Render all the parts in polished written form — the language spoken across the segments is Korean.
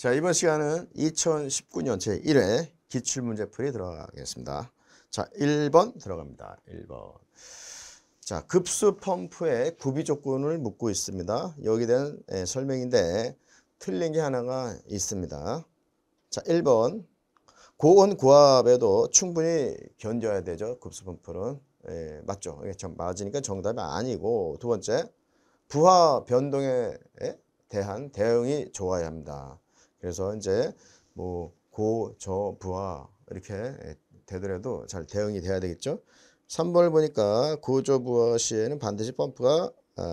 자, 이번 시간은 2019년 제1회 기출문제풀이 들어가겠습니다. 자, 1번 들어갑니다. 1번. 자, 급수 펌프의 구비 조건을 묻고 있습니다. 여기에 대한 설명인데 틀린 게 하나가 있습니다. 자, 1번. 고온 고압에도 충분히 견뎌야 되죠. 급수 펌프는. 맞죠? 맞으니까 정답이 아니고, 두 번째, 부하 변동에 대한 대응이 좋아야 합니다. 그래서 이제 뭐 고, 저, 부하 이렇게 되더라도 잘 대응이 돼야 되겠죠. 3번을 보니까 고저 부하 시에는 반드시 펌프가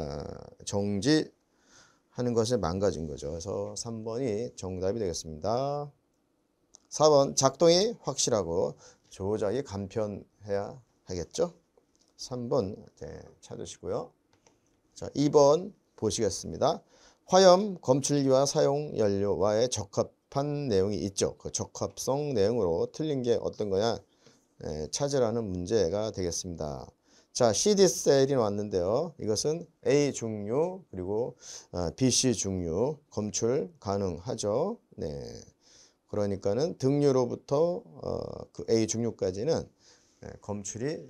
정지하는 것에 망가진 거죠. 그래서 3번이 정답이 되겠습니다. 4번 작동이 확실하고 조작이 간편해야 하겠죠. 3번 찾으시고요. 자, 2번 보시겠습니다. 화염 검출기와 사용 연료와의 적합한 내용이 있죠. 그 적합성 내용으로 틀린 게 어떤 거냐 찾으라는 문제가 되겠습니다. 자, CD 셀이 나왔는데요. 이것은 A 중류 그리고 BC 중류 검출 가능하죠. 네. 그러니까는 등류로부터 그 A 중류까지는 검출이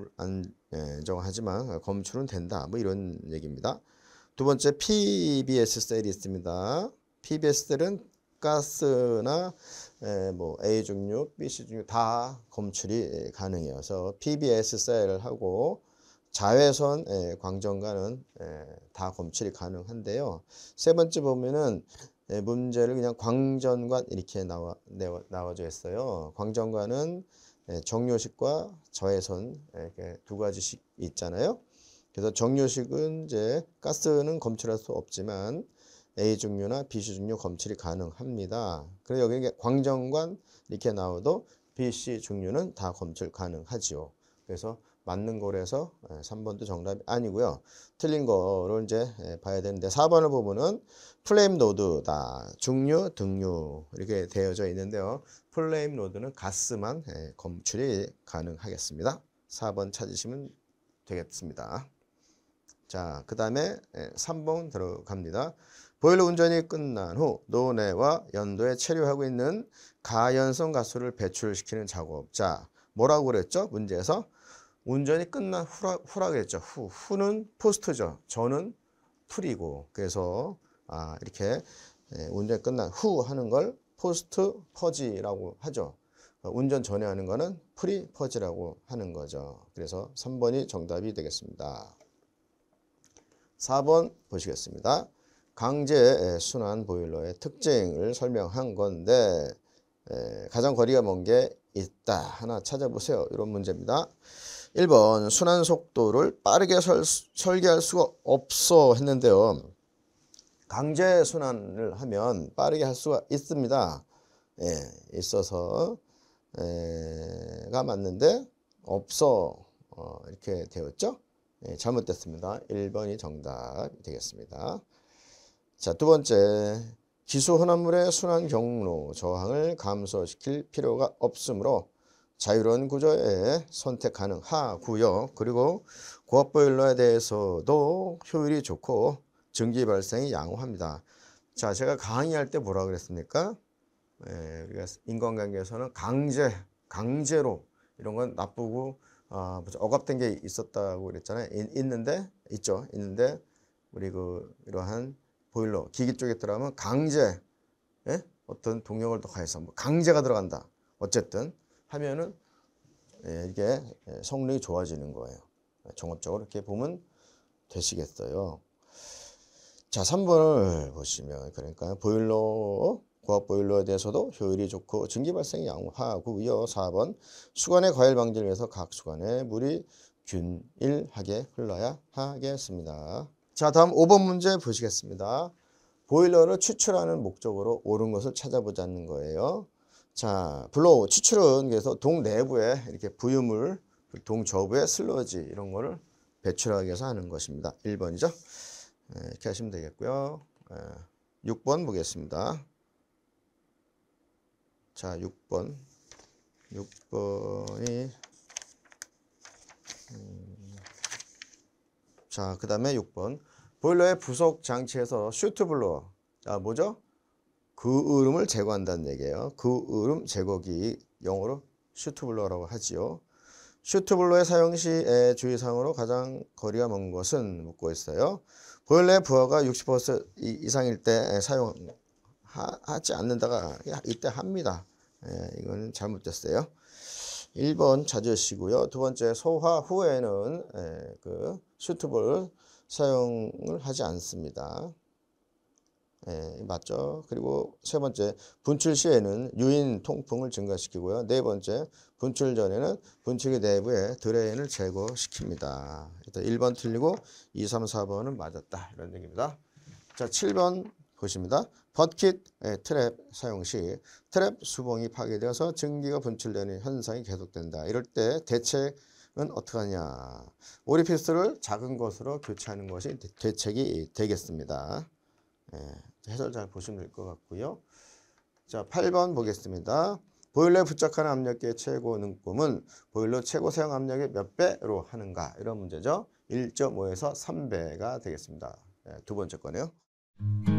불안정하지만 검출은 된다. 뭐 이런 얘기입니다. 두 번째 PBS 셀이 있습니다. PBS 셀은 가스나 뭐 A 중류, BC 중류 다 검출이 가능해서 PBS 셀하고 자외선 광전가는 다 검출이 가능한데요. 세 번째 보면은 문제를 그냥 광전관 이렇게 나와져 있어요. 광전관은 정료식과 저해선 이렇게 두 가지씩 있잖아요. 그래서 정료식은 이제 가스는 검출할 수 없지만 A 중류나 BC 중류 검출이 가능합니다. 그래서 여기 광전관 이렇게 나와도 BC 중류는 다 검출 가능하지요. 그래서 맞는 거라서 3번도 정답이 아니고요. 틀린 거를 이제 봐야 되는데 4번을 보면은 플레임 노드다. 중류, 등류 이렇게 되어져 있는데요. 플레임 노드는 가스만 검출이 가능하겠습니다. 4번 찾으시면 되겠습니다. 자, 그 다음에 3번 들어갑니다. 보일러 운전이 끝난 후 노내와 연도에 체류하고 있는 가연성 가스를 배출시키는 작업. 자, 뭐라고 그랬죠? 문제에서 운전이 끝난 후라 그랬죠. 후는 포스트죠. 저는 풀이고. 그래서 이렇게 운전이 끝난 후 하는 걸 포스트 퍼지라고 하죠. 운전 전에 하는 거는 프리 퍼지라고 하는 거죠. 그래서 3번이 정답이 되겠습니다. 4번 보시겠습니다. 강제 순환 보일러의 특징을 설명한 건데 가장 거리가 먼 게 있다. 하나 찾아보세요. 이런 문제입니다. 1번 순환 속도를 빠르게 설계할 수가 없어 했는데요. 강제 순환을 하면 빠르게 할 수가 있습니다. 있어서 가 맞는데 없어 이렇게 되었죠. 잘못됐습니다. 1번이 정답이 되겠습니다. 자, 두 번째 기수 혼합물의 순환 경로 저항을 감소시킬 필요가 없으므로 자유로운 구조에 선택 가능하고요. 그리고 고압 보일러에 대해서도 효율이 좋고 증기 발생이 양호합니다. 자, 제가 강의할 때 뭐라 그랬습니까? 우리가 인간관계에서는 강제로 이런 건 나쁘고 억압된 게 있었다고 그랬잖아요. 있는데 우리 이러한 보일러 기기 쪽에 들어가면 강제 어떤 동력을 더 가해서 뭐 강제가 들어간다. 어쨌든 하면은 이게 성능이 좋아지는 거예요. 종합적으로 이렇게 보면 되시겠어요. 자, 3번을 보시면 그러니까 보일러 고압 보일러에 대해서도 효율이 좋고 증기 발생이 양호하고요. 4번 수관의 과열 방지를 위해서 각 수관에 물이 균일하게 흘러야 하겠습니다. 자, 다음 5번 문제 보시겠습니다. 보일러를 추출하는 목적으로 옳은 것을 찾아보자는 거예요. 자, 블로우 추출은 그래서 동 내부에 이렇게 부유물, 동 저부에 슬러지 이런 거를 배출하기 위해서 하는 것입니다. 1번이죠. 이렇게 하시면 되겠고요. 6번 보겠습니다. 자, 6번이 자, 그 다음에 6번 보일러의 부속 장치에서 슈트 블로어. 자, 뭐죠? 그 으름을 제거한다는 얘기예요. 그 으름 제거기, 영어로 슈트블러라고 하지요. 슈트블러의 사용 시 주의사항으로 가장 거리가 먼 것은 묻고 있어요. 보일러의 부하가 60% 이상일 때 사용하지 않는다가 이때 합니다. 이거는 잘못됐어요. 1번 찾으시고요. 두 번째, 소화 후에는 그 슈트블 사용을 하지 않습니다. 맞죠? 그리고 세 번째, 분출 시에는 유인 통풍을 증가시키고요. 네 번째, 분출 전에는 분출기 내부에 드레인을 제거시킵니다. 일단 1번 틀리고 2, 3, 4번은 맞았다. 이런 얘기입니다. 자, 7번 보십니다. 버킷 트랩 사용 시 트랩 수봉이 파괴되어서 증기가 분출되는 현상이 계속된다. 이럴 때 대책은 어떻게 하냐? 오리피스를 작은 것으로 교체하는 것이 대책이 되겠습니다. 해설 잘 보시면 될 것 같고요. 자, 8번 보겠습니다. 보일러에 부착하는 압력계의 최고 능쁨은 보일러 최고 사용 압력의 몇 배로 하는가? 이런 문제죠. 1.5에서 3배가 되겠습니다. 두 번째 거네요.